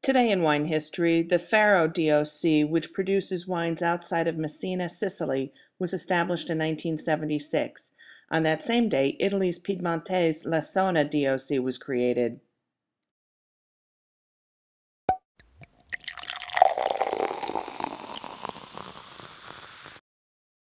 Today in wine history, the Faro DOC, which produces wines outside of Messina, Sicily, was established in 1976. On that same day, Italy's Piedmontese La Sona DOC was created.